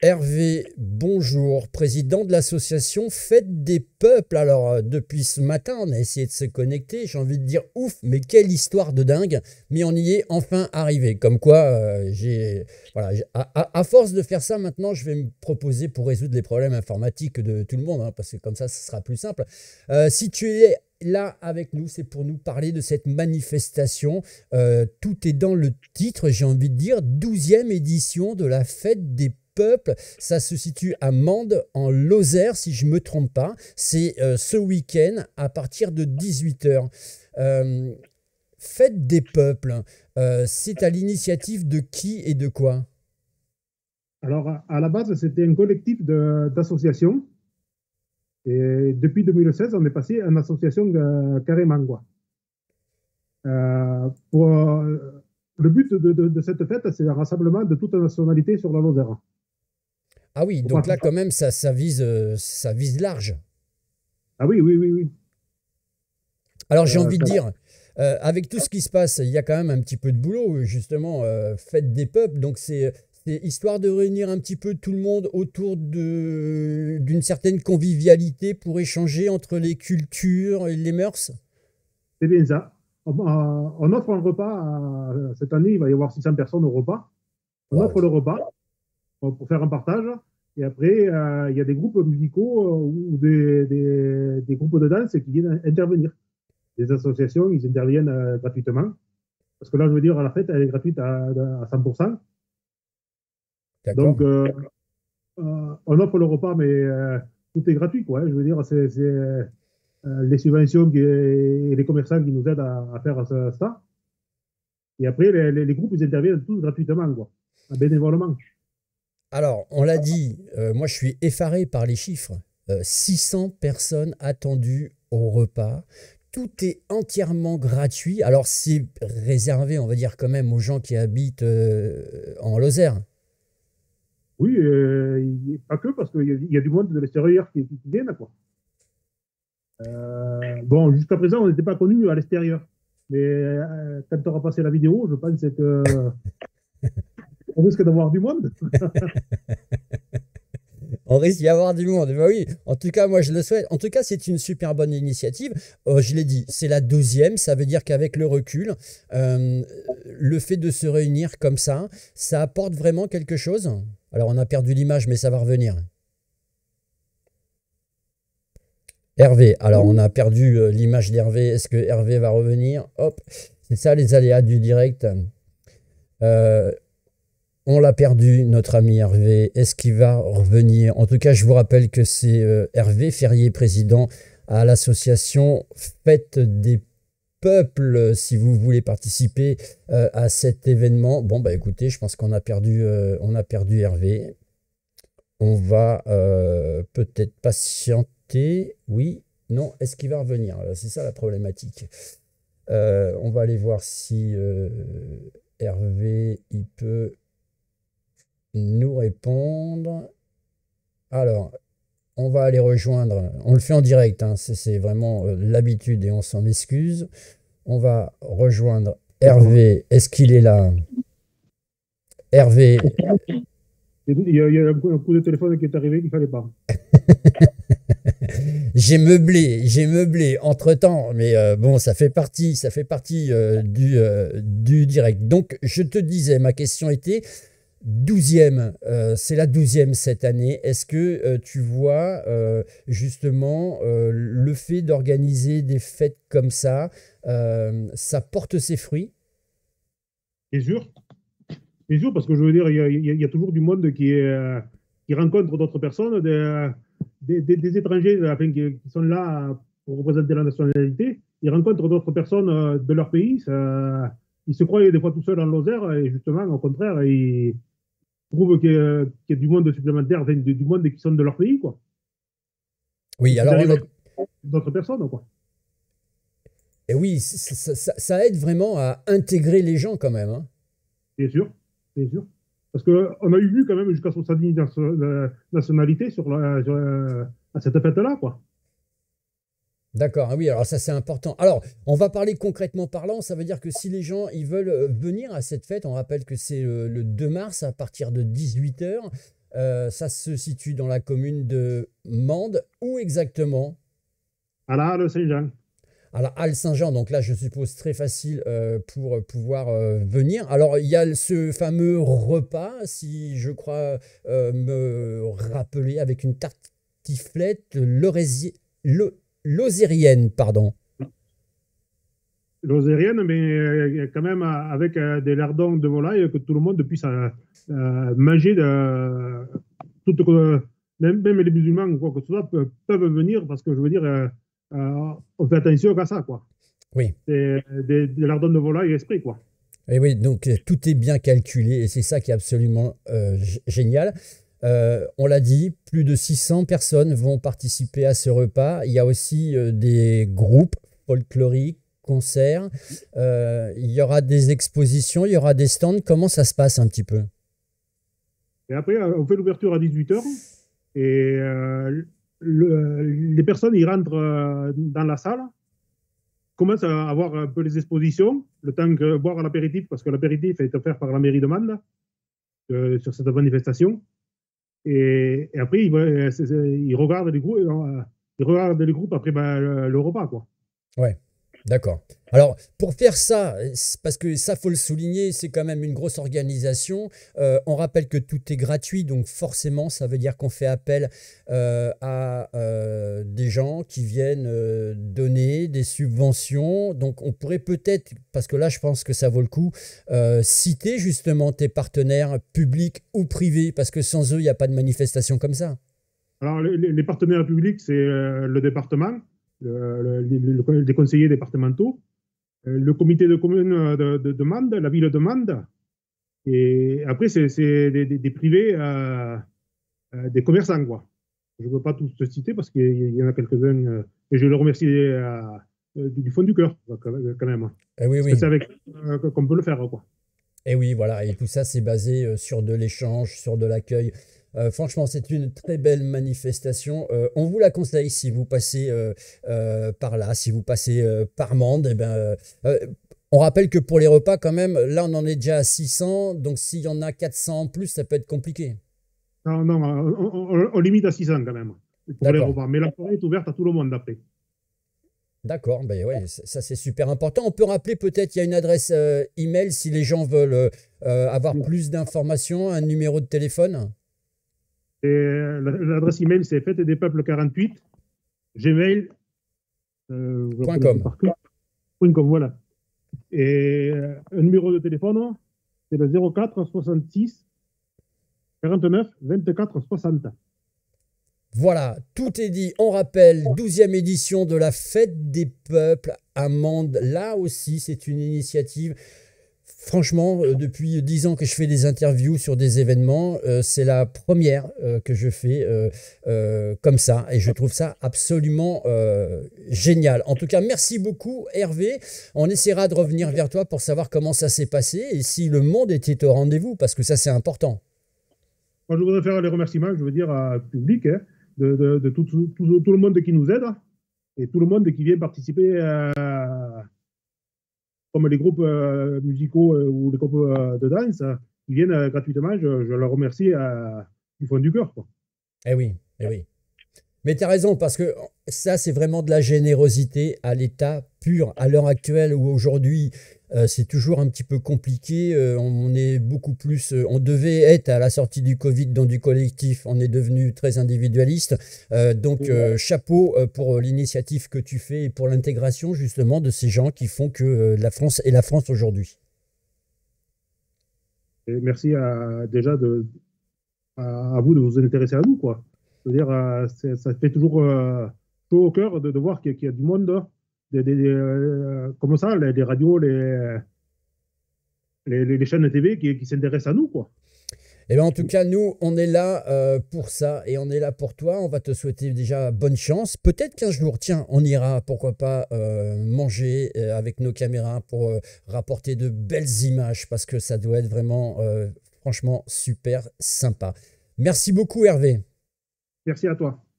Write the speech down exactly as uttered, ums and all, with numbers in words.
Hervé, bonjour, président de l'association Fête des Peuples. Alors, euh, depuis ce matin, on a essayé de se connecter. J'ai envie de dire ouf, mais quelle histoire de dingue. Mais on y est enfin arrivé. Comme quoi, euh, j'ai, voilà, j'ai- à, à- à force de faire ça, maintenant, je vais me proposer pour résoudre les problèmes informatiques de tout le monde, hein, parce que comme ça, ce sera plus simple. Euh, si tu es là avec nous, c'est pour nous parler de cette manifestation. Euh, tout est dans le titre, j'ai envie de dire, douzième édition de la Fête des Peuples. Ça se situe à Mende, en Lozère, si je ne me trompe pas. C'est euh, ce week-end à partir de dix-huit heures. Euh, Fête des peuples, euh, c'est à l'initiative de qui et de quoi? Alors, à à la base, c'était un collectif de- d'associations. Et depuis deux mille seize, on est passé en association euh, carrément, quoi. Euh, pour, euh, le but de, de- de cette fête, c'est un rassemblement de toute nationalité sur la Lozère. Ah oui, Faut donc pas- là quand même ça, ça vise, euh, ça vise large. Ah oui, oui, oui, oui. Alors j'ai Euh, envie de ça- dire, euh, avec tout ce qui se passe, il y a quand même un petit peu de boulot, justement, euh, Fête des peuples. Donc c'est c'est histoire de réunir un petit peu tout le monde autour de d'une certaine convivialité pour échanger entre les cultures et les mœurs. c'est bien ça. On, euh, on offre un repas. Euh, cette année, il va y avoir six cents personnes au repas. On offre Waouh. le repas euh, pour faire un partage. Et après, euh, il y a des groupes musicaux euh, ou des, des- des groupes de danse qui viennent intervenir. Des associations, ils interviennent euh, gratuitement. Parce que là, je veux dire, la fête, elle est gratuite à, à cent pour cent. Donc, D'accord. euh, euh, on offre le repas, mais euh, tout est gratuit, quoi, hein. Je veux dire, c'est c'est, euh, les subventions qui- et les commerçants qui nous aident à, à faire ça, ça. Et après, les, les- les groupes, ils interviennent tous gratuitement, quoi, bénévolement. Alors, on l'a dit, euh, moi je suis effaré par les chiffres. Euh, six cents personnes attendues au repas. Tout est entièrement gratuit. Alors, c'est réservé, on va dire, quand même aux gens qui habitent euh, en Lozère. Oui, euh, il- pas que, parce qu'il y, a- il y a du monde de l'extérieur qui, qui, qui viennent, quoi. Euh, bon, jusqu'à présent, on n'était pas connus à l'extérieur. Mais euh, quand on aura passé la vidéo, je pense que on risque d'avoir du monde. On risque d'y avoir du monde. Bah oui, en tout cas, moi je le souhaite. En tout cas, c'est une super bonne initiative. Euh, je l'ai dit, c'est la douzième. Ça veut dire qu'avec le recul, euh, le fait de se réunir comme ça, ça apporte vraiment quelque chose. Alors, on a perdu l'image, mais ça va revenir. Hervé, alors on a perdu euh, l'image d'Hervé. Est-ce que Hervé va revenir? Hop, c'est ça les aléas du direct. Euh, on l'a perdu, notre ami Hervé. Est-ce qu'il va revenir? En tout cas, je vous rappelle que c'est euh, Hervé Ferrier, président à l'association Fête des Peuples. Si vous voulez participer euh, à cet événement, bon bah écoutez, je pense qu'on a perdu, euh, on a perdu Hervé. On va euh, peut-être patienter. Oui, non, est-ce qu'il va revenir? C'est ça la problématique. Euh, on va aller voir si euh, Hervé il peut nous répondre. Alors, on va aller rejoindre. On le fait en direct, hein, c'est c'est vraiment euh, l'habitude et on s'en excuse. On va rejoindre Hervé. Est-ce qu'il est là? Hervé. Il y a, il y a un, coup, un coup de téléphone qui est arrivé qu'il ne fallait pas. J'ai meublé, j'ai meublé entre-temps, mais euh, bon, ça fait partie, ça fait partie euh, du, euh, du direct. Donc, je te disais, ma question était douzième, euh, c'est la douzième cette année. Est-ce que euh, tu vois euh, justement euh, le fait d'organiser des fêtes comme ça, euh, ça porte ses fruits? C'est sûr. C'est sûr, parce que je veux dire, il y a, il y a- il y a toujours du monde qui, est, euh, qui rencontre d'autres personnes, des, des, des- des étrangers enfin, qui, qui sont là pour représenter la nationalité. Ils rencontrent d'autres personnes euh, de leur pays. Ça- ils se croient des fois tout seuls en Lozère, et justement, au contraire, ils trouvent qu'il y, a qu'il y a du monde supplémentaire, enfin, du, du monde qui sont de leur pays, quoi. Oui, Donc, ils alors on arrivent a, à trouver d'autres personnes, quoi. et oui, ça, ça- ça- ça aide vraiment à intégrer les gens quand même, hein. Bien sûr, bien sûr. Parce qu'on a eu vu quand même jusqu'à soixante-dix nationalités sur la, sur, euh, à cette fête-là, quoi. D'accord, ah oui, alors ça c'est important. Alors, on va parler concrètement parlant, ça veut dire que si les gens ils veulent euh, venir à cette fête, on rappelle que c'est euh, le deux mars à partir de dix-huit heures. Euh, ça se situe dans la commune de Mende. Où exactement? À la Halle Saint-Jean. Alors, Halle-Saint-Jean, donc là, je suppose très facile euh, pour pouvoir euh, venir. Alors, il y a ce fameux repas, si je crois euh, me rappeler, avec une tartiflette leurési- le- lozérienne, pardon. L'osérienne, mais euh, quand même euh, avec euh, des lardons de volaille que tout le monde puisse euh, euh, manger. De, tout, euh, même, même les musulmans ou quoi que ce soit peuvent, peuvent venir parce que je veux dire, euh, euh, on fait attention à ça, quoi. Oui. C'est des, des lardons de volaille esprit, quoi. Et oui, donc euh, tout est bien calculé et c'est ça qui est absolument euh, g- génial. Euh, on l'a dit, plus de six cents personnes vont participer à ce repas. Il y a aussi euh, des groupes folkloriques, concerts. Euh, il y aura des expositions, il y aura des stands. Comment ça se passe un petit peu? Et après, euh, on fait l'ouverture à dix-huit heures et euh, le- les personnes, ils rentrent euh, dans la salle, commencent à avoir un peu les expositions, le temps que boire l'apéritif, parce que l'apéritif est offert par la mairie de Mende euh, sur cette manifestation. Et, et après, ils, va- c'est- c'est- ils regardent les groupes, euh, ils regardent les groupes après ben, le, le repas, quoi. Ouais, d'accord. Alors, pour faire ça, c'est- parce que ça, faut le souligner, c'est quand même une grosse organisation. Euh, on rappelle que tout est gratuit, donc forcément, ça veut dire qu'on fait appel euh, à euh, des gens qui viennent euh, donner des subventions. Donc, on pourrait peut-être, parce que là, je pense que ça vaut le coup, euh, citer justement tes partenaires publics ou privés, parce que sans eux, il n'y a pas de manifestation comme ça. Alors, les, les partenaires publics, c'est euh, le département, le, le, le, le, les conseillers départementaux, euh, le comité de commune de, de, de Mende, la ville de Mende. Et après, c'est des, des, des, privés, euh, euh, des commerçants, quoi. Je ne veux pas tous te citer parce qu'il y en a quelques-uns, euh, et je les remercie euh, du fond du cœur, quand même. Eh oui, Parce que c'est oui. avec euh, qu'on peut le faire, quoi. Et oui, voilà, et tout ça, c'est basé euh, sur de l'échange, sur de l'accueil. Euh, franchement, c'est une très belle manifestation. Euh, on vous la conseille si vous passez euh, euh, par là, si vous passez euh, par Mende. Eh ben, euh, euh, on rappelle que pour les repas, quand même, là, on en est déjà à six cents. Donc, s'il y en a quatre cents en plus, ça peut être compliqué. Non, non, on, on, on limite à six cents quand même pour les D'accord. repas. Mais la forêt est ouverte à tout le monde après. D'accord, ben ouais, c- ça c'est super important. On peut rappeler peut-être, il y a une adresse euh, email si les gens veulent euh, euh, avoir plus d'informations, un numéro de téléphone. Et l'adresse email, c'est fête des peuples quarante-huit, gmail, euh, je Point ne com. par cœur, point com, voilà. Et euh, un numéro de téléphone, c'est le zéro quatre soixante-six quarante-neuf vingt-quatre soixante. Voilà, tout est dit. On rappelle, douzième édition de la Fête des Peuples à Mende. Là aussi, c'est une initiative. Franchement, euh, depuis dix ans que je fais des interviews sur des événements, euh, c'est la première euh, que je fais euh, euh, comme ça. Et je trouve ça absolument euh, génial. En tout cas, merci beaucoup Hervé. On essaiera de revenir vers toi pour savoir comment ça s'est passé et si le monde était au rendez-vous, parce que ça, c'est important. Moi, je voudrais faire les remerciements, je veux dire, à public, hein, de, de, de tout, tout, tout, tout le monde qui nous aide et tout le monde qui vient participer à, comme les groupes euh, musicaux euh, ou les groupes euh, de danse, euh, qui viennent euh, gratuitement, je, je leur remercie euh, du fond du cœur, quoi. Eh oui, eh oui. Mais tu as raison, parce que ça, c'est vraiment de la générosité à l'état pur. À l'heure actuelle, où aujourd'hui, euh, c'est toujours un petit peu compliqué, euh, on est beaucoup plus. Euh, on devait être à la sortie du Covid dans du collectif, on est devenu très individualiste. Euh, donc, euh, chapeau euh, pour l'initiative que tu fais et pour l'intégration justement de ces gens qui font que euh, la France est la France aujourd'hui. Et merci à, déjà de, à, à vous de vous intéresser à nous, quoi. Je veux dire, euh, ça fait toujours euh, chaud au cœur de, de voir qu'il y, y, a du monde, des, des, des, euh, comme ça, les, les radios, les, les, les, chaînes de T V qui, qui s'intéressent à nous, quoi. Et bien en tout cas, nous, on est là euh, pour ça et on est là pour toi. On va te souhaiter déjà bonne chance. Peut-être qu'un jour, tiens, on ira, pourquoi pas, euh, manger euh, avec nos caméras pour euh, rapporter de belles images parce que ça doit être vraiment, euh, franchement, super sympa. Merci beaucoup, Hervé. Merci à toi.